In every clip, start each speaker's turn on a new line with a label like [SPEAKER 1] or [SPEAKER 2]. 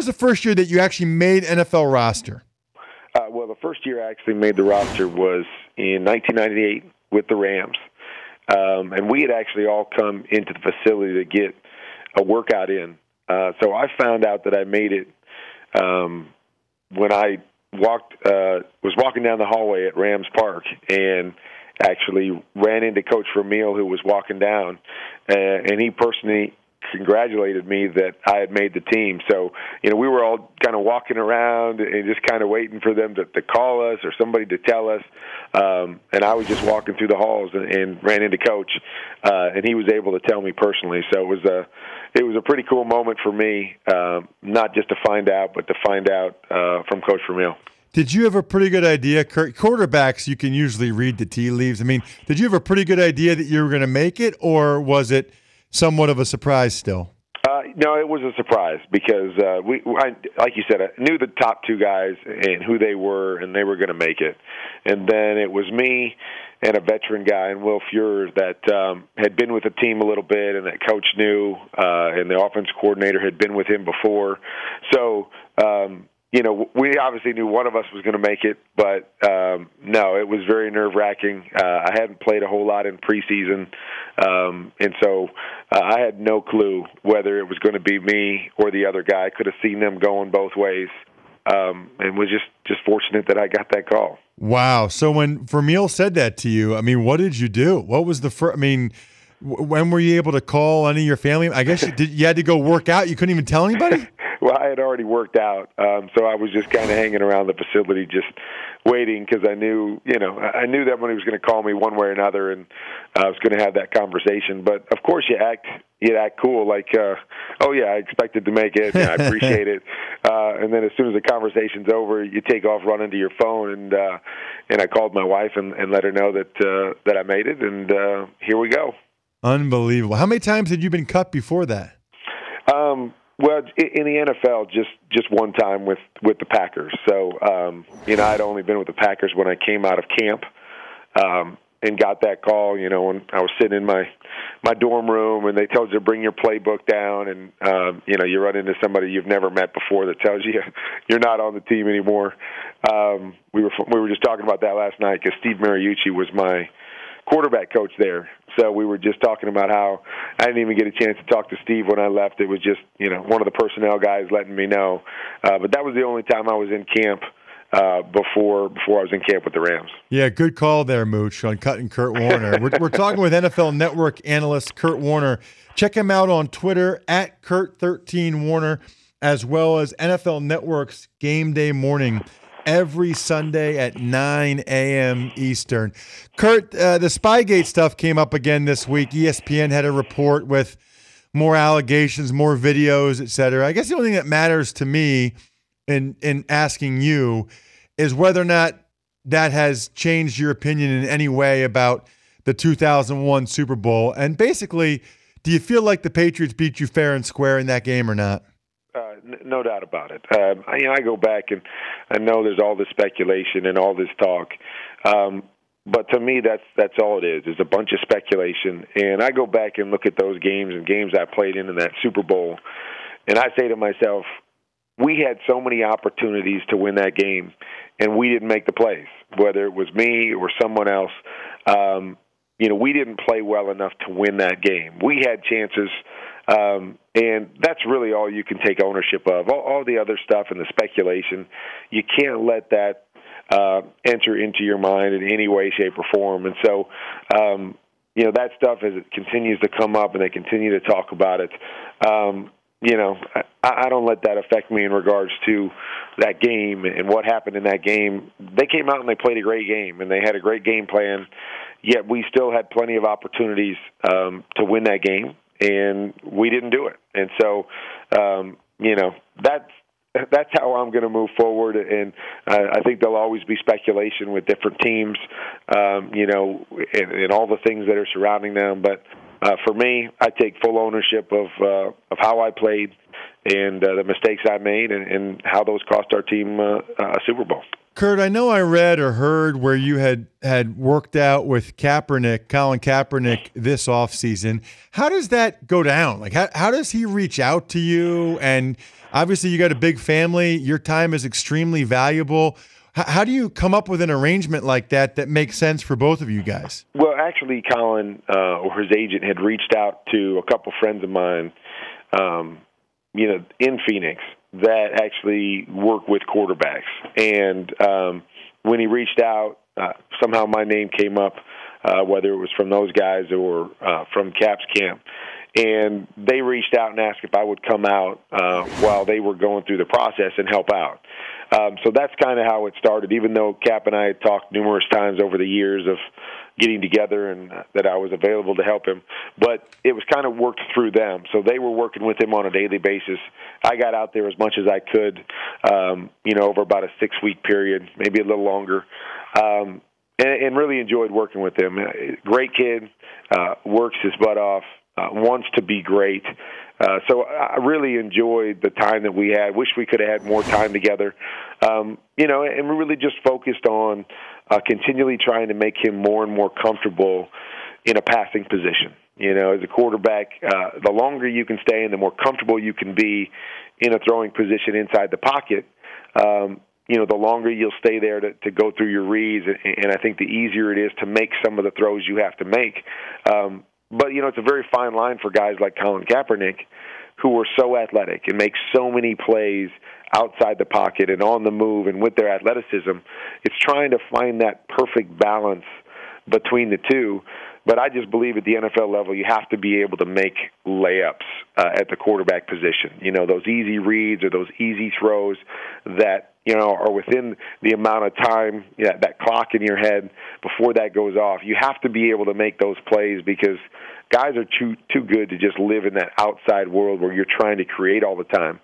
[SPEAKER 1] was the first year that you actually made NFL roster?
[SPEAKER 2] Well, the first year I actually made the roster was in 1998 with the Rams. And we had actually all come into the facility to get a workout in. So I found out that I made it when I was walking down the hallway at Rams Park and actually ran into Coach Vermeil, who was walking down, and he personally congratulated me that I had made the team. So, we were all kind of walking around and just kind of waiting for them to call us or somebody to tell us. And I was just walking through the halls and ran into Coach, and he was able to tell me personally. So it was a pretty cool moment for me, not just to find out, but to find out from Coach Vermeil.
[SPEAKER 1] Did you have a pretty good idea, Kurt? Quarterbacks, you can usually read the tea leaves. I mean, did you have a pretty good idea that you were going to make it, or was it somewhat of a surprise still?
[SPEAKER 2] No, it was a surprise because like you said, I knew the top two guys and who they were, and they were going to make it. And then it was me and a veteran guy, and Will Fuhrer, that had been with the team a little bit, and that Coach knew, and the offense coordinator had been with him before. So, we obviously knew one of us was going to make it, but no, it was very nerve-wracking. I hadn't played a whole lot in preseason, and so I had no clue whether it was going to be me or the other guy. I could have seen them going both ways, and was just fortunate that I got that call.
[SPEAKER 1] Wow. So when Vermeil said that to you, I mean, what did you do? What was the first? I mean, when were you able to call any of your family? I guess you had to go work out. You couldn't even tell anybody?
[SPEAKER 2] Well, I had already worked out, so I was just kind of hanging around the facility, just waiting, because I knew that when he was going to call me one way or another, and I was going to have that conversation. But of course, you act cool, like, oh yeah, I expected to make it. Yeah, I appreciate it. And then as soon as the conversation's over, you take off running to your phone, and I called my wife and let her know that I made it, and here we go. Unbelievable.
[SPEAKER 1] How many times had you been cut before that?
[SPEAKER 2] Well, in the NFL, just one time with the Packers. So, I'd only been with the Packers when I came out of camp and got that call, when I was sitting in my dorm room and they told you to bring your playbook down, and, you run into somebody you've never met before that tells you you're not on the team anymore. We were just talking about that last night because Steve Mariucci was my quarterback coach there. So we were just talking about how I didn't even get a chance to talk to Steve when I left. It was just, one of the personnel guys letting me know. But that was the only time I was in camp before I was in camp with the Rams.
[SPEAKER 1] Yeah, good call there, Mooch, on cutting Kurt Warner. We're talking with NFL Network analyst Kurt Warner. Check him out on Twitter at Kurt13Warner, as well as NFL Network's Game Day Morning every Sunday at 9 a.m. Eastern. Kurt, the Spygate stuff came up again this week. ESPN had a report with more allegations, more videos, et cetera. I guess the only thing that matters to me in asking you is whether or not that has changed your opinion in any way about the 2001 Super Bowl. And basically, do you feel like the Patriots beat you fair and square in that game or not?
[SPEAKER 2] No doubt about it. I go back and I know there's all this speculation and all this talk, but to me that's all it is. It's a bunch of speculation. And I go back and look at those games and games I played in that Super Bowl, and I say to myself, we had so many opportunities to win that game, and we didn't make the plays. Whether it was me or someone else, we didn't play well enough to win that game. We had chances. And that's really all you can take ownership of. All the other stuff and the speculation, you can't let that enter into your mind in any way, shape, or form. And so, that stuff, as it continues to come up and they continue to talk about it, I don't let that affect me in regards to that game and what happened in that game. They came out and they played a great game, and they had a great game plan, yet we still had plenty of opportunities to win that game. And we didn't do it. And so, that's how I'm going to move forward. And I think there'll always be speculation with different teams, and all the things that are surrounding them. But for me, I take full ownership of how I played and the mistakes I made and how those cost our team a Super Bowl.
[SPEAKER 1] Kurt, I know I read or heard where you had worked out with Colin Kaepernick this offseason. How does that go down? Like, how does he reach out to you? And obviously you got a big family. Your time is extremely valuable. How do you come up with an arrangement like that makes sense for both of you guys?
[SPEAKER 2] Well, actually, Colin or his agent had reached out to a couple friends of mine, in Phoenix that actually work with quarterbacks. And when he reached out, somehow my name came up, whether it was from those guys or from Cap's camp. And they reached out and asked if I would come out while they were going through the process and help out. So that's kind of how it started, even though Cap and I had talked numerous times over the years of getting together and that I was available to help him. But it was kind of worked through them. So they were working with him on a daily basis. I got out there as much as I could, over about a 6-week period, maybe a little longer, and really enjoyed working with him. Great kid, works his butt off, wants to be great. So I really enjoyed the time that we had. Wish we could have had more time together, and we really just focused on continually trying to make him more and more comfortable in a passing position. As a quarterback, the longer you can stay and the more comfortable you can be in a throwing position inside the pocket, the longer you'll stay there to go through your reads, and I think the easier it is to make some of the throws you have to make. But, it's a very fine line for guys like Colin Kaepernick who are so athletic and make so many plays outside the pocket and on the move and with their athleticism. It's trying to find that perfect balance between the two. But I just believe at the NFL level you have to be able to make layups at the quarterback position. Those easy reads or those easy throws that, are within the amount of time, that clock in your head before that goes off. You have to be able to make those plays because guys are too good to just live in that outside world where you're trying to create all the time.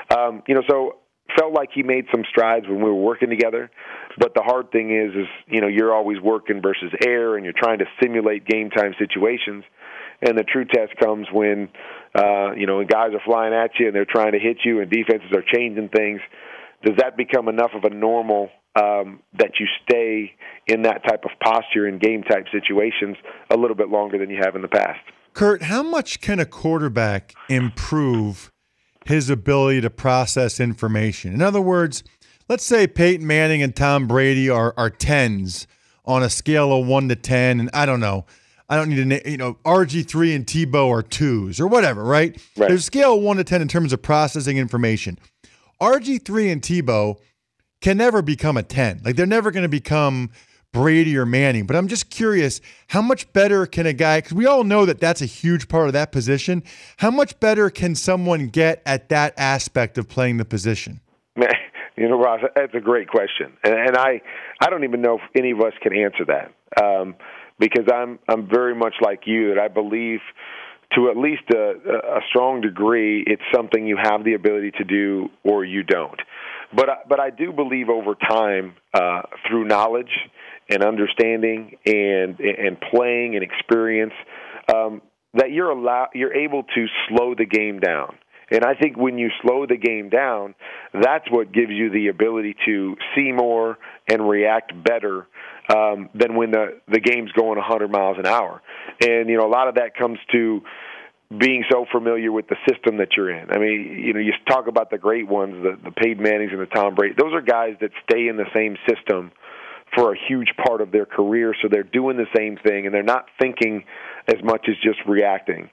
[SPEAKER 2] So felt like he made some strides when we were working together. But the hard thing is you're always working versus air, and you're trying to simulate game time situations. And the true test comes when, when guys are flying at you and they're trying to hit you and defenses are changing things. Does that become enough of a normal that you stay in that type of posture in game-type situations a little bit longer than you have in the past?
[SPEAKER 1] Kurt, how much can a quarterback improve his ability to process information? In other words, let's say Peyton Manning and Tom Brady are 10s on a scale of 1 to 10, and I don't know. I don't need to name, RG3 and Tebow are 2s or whatever, right? There's a scale of 1 to 10 in terms of processing information. RG3 and Tebow can never become a 10. Like, they're never going to become Brady or Manning. But I'm just curious, how much better can a guy, because we all know that that's a huge part of that position, how much better can someone get at that aspect of playing the position?
[SPEAKER 2] Ross, that's a great question. And I don't even know if any of us can answer that because I'm very much like you, that I believe to at least a strong degree, it's something you have the ability to do or you don't. But I do believe over time, through knowledge and understanding and playing and experience, that you're able to slow the game down. And I think when you slow the game down, that's what gives you the ability to see more and react better than when the game's going 100 miles an hour. And, a lot of that comes to being so familiar with the system that you're in. I mean, you talk about the great ones, the Peyton Mannings and the Tom Brady. Those are guys that stay in the same system for a huge part of their career, so they're doing the same thing, and they're not thinking as much as just reacting.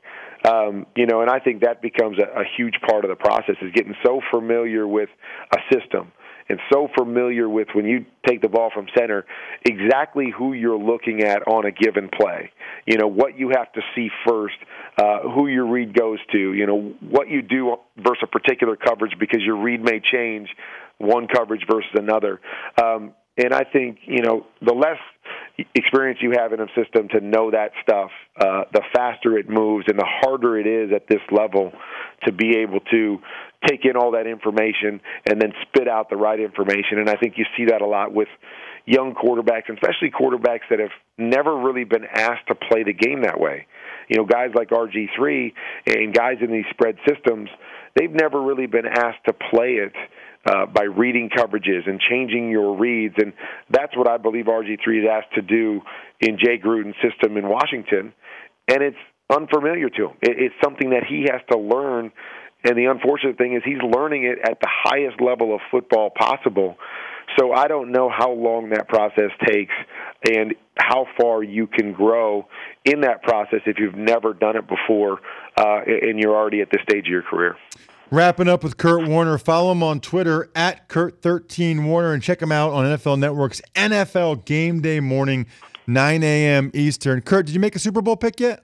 [SPEAKER 2] And I think that becomes a huge part of the process, is getting so familiar with a system and so familiar with, when you take the ball from center, exactly who you're looking at on a given play. What you have to see first, who your read goes to, what you do versus a particular coverage, because your read may change one coverage versus another. And I think, the less experience you have in a system to know that stuff, the faster it moves and the harder it is at this level to be able to take in all that information and then spit out the right information. And I think you see that a lot with young quarterbacks, and especially quarterbacks that have never really been asked to play the game that way. Guys like RG3 and guys in these spread systems, they've never really been asked to play it by reading coverages and changing your reads. And that's what I believe RG3 is asked to do in Jay Gruden's system in Washington. And it's unfamiliar to him. It's something that he has to learn. And the unfortunate thing is he's learning it at the highest level of football possible. So I don't know how long that process takes and how far you can grow in that process if you've never done it before and you're already at this stage of your career.
[SPEAKER 1] Wrapping up with Kurt Warner. Follow him on Twitter at Kurt13Warner and check him out on NFL Network's NFL Game Day Morning, 9 a.m. Eastern. Kurt, did you make a Super Bowl pick yet?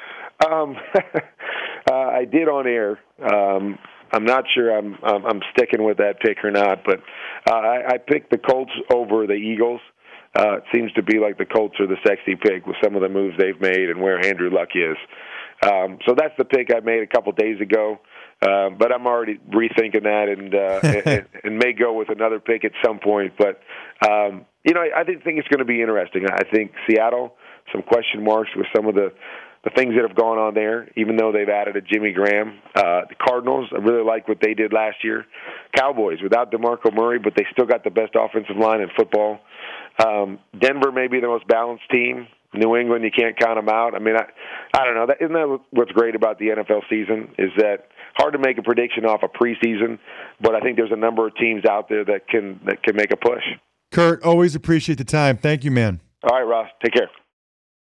[SPEAKER 2] I did on air. I'm not sure I'm sticking with that pick or not, but I picked the Colts over the Eagles. It seems to be like the Colts are the sexy pick with some of the moves they've made and where Andrew Luck is. So that's the pick I made a couple days ago. But I'm already rethinking that and may go with another pick at some point. But, I think it's going to be interesting. I think Seattle, some question marks with some of the things that have gone on there, even though they've added a Jimmy Graham. The Cardinals, I really like what they did last year. Cowboys, without DeMarco Murray, but they still got the best offensive line in football. Denver may be the most balanced team. New England, you can't count them out. I mean, I don't know. Isn't that what's great about the NFL season is that hard to make a prediction off a preseason, but I think there's a number of teams out there that can make a push.
[SPEAKER 1] Kurt, always appreciate the time. Thank you, man.
[SPEAKER 2] All right, Ross. Take care.